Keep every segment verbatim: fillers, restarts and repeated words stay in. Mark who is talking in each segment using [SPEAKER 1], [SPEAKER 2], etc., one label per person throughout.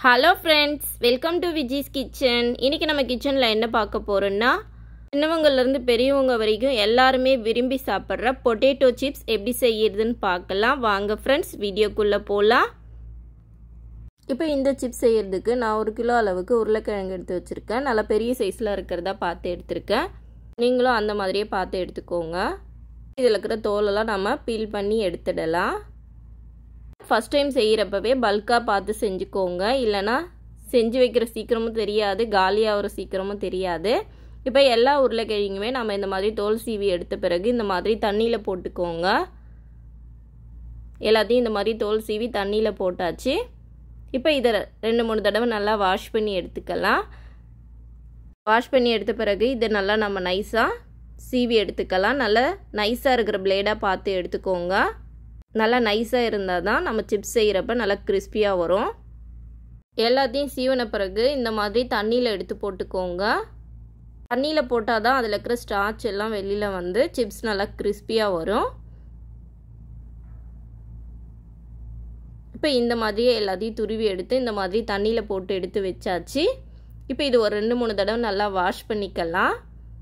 [SPEAKER 1] Hello friends, welcome to Viji's Kitchen. இன்னைக்கு நம்ம கிச்சன்ல என்ன பார்க்க போறோம்னா சின்னவங்கல இருந்து பெரியவங்க வரைக்கும் எல்லாரும் விரும்பி சாப்பிடுற பொட்டேட்டோ சிப்ஸ் எப்படி செய்யிறதுன்னு பார்க்கலாம். வாங்க फ्रेंड्स வீடியோக்குள்ள போலாம். இப்போ இந்த சிப்ஸ் செய்யிறதுக்கு நான் ஒரு கிலோ அளவுக்கு உருளைக்கிழங்கு எடுத்து வச்சிருக்கேன். நல்ல பெரிய சைஸ்ல இருக்குறதா பார்த்து எடுத்துர்க்கேன். நீங்களும் அந்த மாதிரியே பார்த்து எடுத்துக்கோங்க. இதல இருக்கிற தோல் எல்லாம் நாம பீல் பண்ணி எடுத்துடலாம். First time செய்யறப்பவே பல்கா பார்த்து செஞ்சுக்கோங்க. இல்லனா செஞ்சு வைக்கிற சீக்கிரமும் தெரியாது, காலியாவற சீக்கிரமும் தெரியாது. இப்போ எல்லா உருளைக்கிழங்குமே நாம இந்த மாதிரி தோல் சீவி எடுத்த பிறகு இந்த மாதிரி தண்ணியில போட்டுக்கோங்க. எல்லாத்தையும் இந்த மாதிரி தோல் சீவி தண்ணியில போட்டாச்சு. இப்போ இத ரெண்டு மூணு தடவை நல்லா வாஷ் பண்ணி எடுத்துக்கலாம். வாஷ் பண்ணி எடுத்த பிறகு இத நல்லா நம்ம நைஸா சீவி எடுத்துக்கலாம். நல்ல நைஸா இருக்கிற பிளேடா பார்த்து எடுத்துக்கோங்க. நல்லா நைஸா இருந்தா தான் நம்ம சிப்ஸ் செய்யறப்ப நல்லா கிறிஸ்பியா வரும். எல்லாத்தையும் சீவன பிறகு இந்த மாதிரி தண்ணியில எடுத்து போட்டுக்கோங்க. தண்ணியில போட்டா தான் அதுல இருக்கிற ஸ்டார்ச் எல்லாம் வெளியில வந்து சிப்ஸ் நல்லா கிறிஸ்பியா வரும். இப்போ இந்த மாதிரி எல்லாத்தையும் துருவி எடுத்து இந்த மாதிரி தண்ணியில போட்டு எடுத்து வெச்சாச்சு. இப்போ இது ஒரு ரெண்டு மூணு தடவை நல்லா வாஷ் பண்ணிக்கலாம்.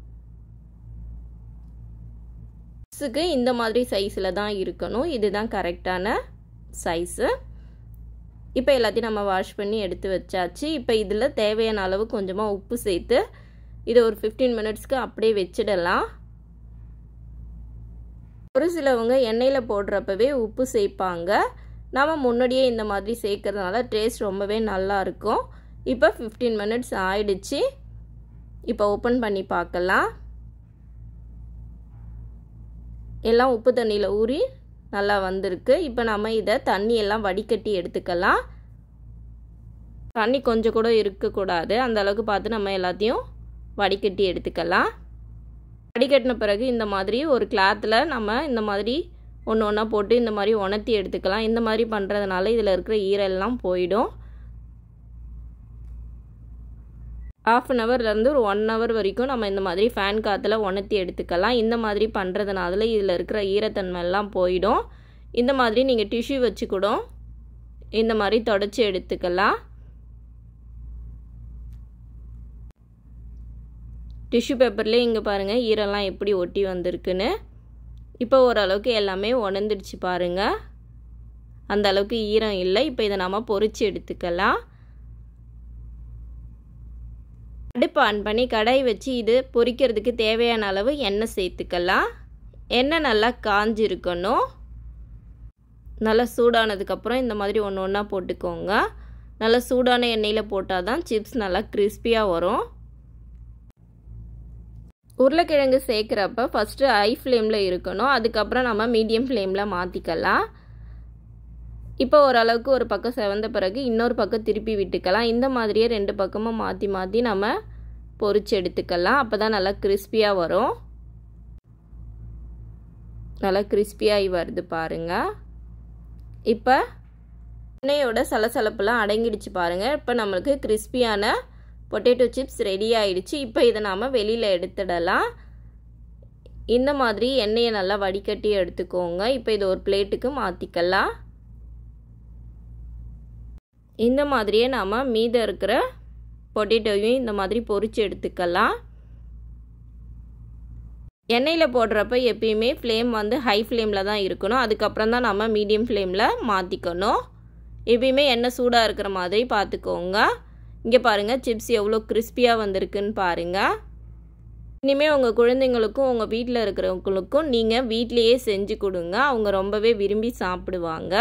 [SPEAKER 1] சிப்ஸ்க்கு இந்த மாதிரி சைஸ்ல தான் இருக்கணும். இதுதான் கரெக்ட்டான சைஸ். இப்போ எல்லாத்தையும் நம்ம வாஷ் பண்ணி எடுத்து வச்சாச்சு. இப்போ இதுல தேவையான அளவு கொஞ்சமா உப்பு சேர்த்து இத ஒரு fifteen மினிட்ஸ்க்கு அப்படியே வெச்சிடலாம். ஒரு சிலவங்க எண்ணெயில போடுறப்பவே உப்பு சேர்ப்பாங்க. நாம முன்னாடியே இந்த மாதிரி சேர்க்கிறதுனால டேஸ்ட் ரொம்பவே நல்லா இருக்கும். இப்போ fifteen மினிட்ஸ் ஆயிடுச்சு. இப்போ ஓபன் பண்ணி பார்க்கலாம். எல்லாம் உப்பு தண்ணியில ஊறி நல்லா வந்திருக்கு. இப்போ நாம இத தண்ணி எல்லாம் வடிகட்டி எடுத்துக்கலாம். தண்ணி கொஞ்சம் கூட இருக்க கூடாது. அந்த அளவுக்கு பார்த்து நம்ம எல்லாத்தையும் வடிகட்டி எடுத்துக்கலாம். வடிகட்டின பிறகு இந்த மாதிரி ஒரு கிளாத்ல நம்ம இந்த மாதிரி ஒண்ணு ஒண்ணா போட்டு இந்த மாதிரி உணர்த்தி எடுத்துக்கலாம். இந்த மாதிரி பண்றதுனால இதல இருக்கிற ஈரம் எல்லாம் போய்டும். half an hour ல இருந்து ஒரு one hour வரைக்கும் நம்ம இந்த மாதிரி ஃபேன் காத்துல உணர்த்தி எடுத்துக்கலாம். இந்த மாதிரி பண்றதுனால இதல இருக்கிற ஈரத்தன்மை எல்லாம் போய்டும். இந்த மாதிரி நீங்க டிஷ்யூ வச்சு கூட இந்த மாதிரி தொடச்சி எடுத்துக்கலாம். டிஷ்யூ பேப்பர்ல இங்க பாருங்க ஈரம்லாம் எப்படி ஒட்டி வந்திருக்குன்னு. இப்போ ஓரளவுக்கு எல்லாமே உணர்ந்திருச்சு பாருங்க. அந்த அளவுக்கு ஈரம் இல்ல. இப்போ இத நாம பொரிச்சு எடுத்துக்கலாம். அடுப்பு ஆன் பண்ணி கடாய் வச்சு இது பொரிக்கிறதுக்கு தேவையான அளவு எண்ணெய் சேர்த்துக்கலாம். எண்ணெய் நல்லா காஞ்சி இருக்கணும். நல்லா சூடானதுக்கு அப்புறம் இந்த மாதிரி ஒண்ணு ஒண்ணா போட்டுக்கோங்க. நல்லா சூடான எண்ணெயில போட்டா தான் சிப்ஸ் நல்லா கிறிஸ்பியா வரும். உருளைக்கிழங்கு சேர்க்கறப்ப ஃபர்ஸ்ட் ஹை ஃப்ளேம்ல இருக்கணும். அதுக்கு அப்புறம் நம்ம மீடியம் ஃப்ளேம்ல மாத்திக்கலாம். இப்போ ஓரளவுக்கு ஒரு பக்கம் செவந்த பிறகு இன்னொரு பக்கம் திருப்பி விட்டுக்கலாம். இந்த மாதிரியே ரெண்டு பக்கமும் மாத்தி மாத்தி நம்ம பொரிச்சு எடுத்துக்கலாம். அப்பதான் நல்லா கிறிஸ்பியா வரும். நல்லா கிறிஸ்பியாயி வருது பாருங்க. இப்போ எண்ணெயோட சலசலப்புலாம் அடங்கிடுச்சு பாருங்க. இப்போ நமக்கு கிறிஸ்பியான பொட்டேட்டோ சிப்ஸ் ரெடி ஆயிடுச்சு. இப்போ இத நாம வெளியில எடுத்துடலாம். இந்த மாதிரி எண்ணெயை நல்லா வடிகட்டி எடுத்துக்கோங்க. இப்போ இது ஒரு பிளேட்டுக்கு மாத்திக்கலாம். இந்த மாதிரியே நாம மீத இருக்கிற பொட்டேட்டோவையும் இந்த மாதிரி பொரிச்சு எடுத்துக்கலாம். எண்ணெயில போடுறப்ப எப்பயுமே ஃப்ளேம் வந்து ஹை ஃப்ளேம்ல தான் இருக்கணும். அதுக்கு அப்புறம் தான் நாம மீடியம் ஃப்ளேம்ல மாத்திக்கணும். எப்பயுமே எண்ணெய் சூடா இருக்கிற மாதிரி பாத்துக்கோங்க. இங்க பாருங்க சிப்ஸ் எவ்வளவு கிறிஸ்பியா வந்திருக்குன்னு பாருங்க. இனிமே உங்க குழந்தைகளுக்கும் உங்க வீட்ல இருக்கிறவங்களுக்கும் நீங்க வீட்லயே செஞ்சு கொடுங்க. அவங்க ரொம்பவே விரும்பி சாப்பிடுவாங்க.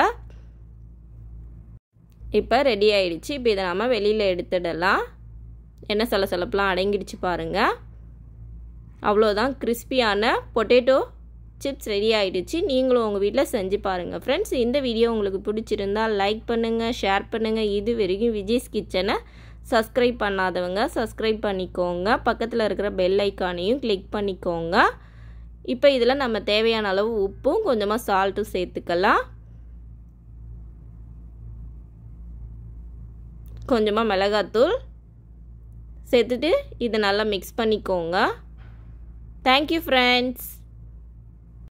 [SPEAKER 1] இப்போ ரெடி ஆயிடுச்சு. இப்போ இத நாம வெளியில எடுத்துடலாம். என்ன சலசலப்புலாம் அடங்கிடுச்சு பாருங்க. அவ்வளவுதான் கிறிஸ்பியான பொட்டேட்டோ சிப்ஸ் ரெடி ஆயிடுச்சு. நீங்களும் உங்க வீட்ல செஞ்சு பாருங்க फ्रेंड्स. இந்த வீடியோ உங்களுக்கு பிடிச்சிருந்தா லைக் பண்ணுங்க, ஷேர் பண்ணுங்க. இது வரைக்கும் விஜய்ஸ் கிச்சனை சப்ஸ்கிரைப் பண்ணாதவங்க சப்ஸ்கிரைப் பண்ணிக்கோங்க. பக்கத்துல இருக்கிற பெல் ஐகானையும் கிளிக் பண்ணிக்கோங்க. இப்போ இதல நம்ம தேவையான அளவு உப்பும் கொஞ்சமா சால்ட்டும் சேர்த்துக்கலாம். கொஞ்சமா மிளகாய்த்தூள் சேர்த்துட்டு இத நல்லா mix பண்ணிக்கோங்க. Thank you friends.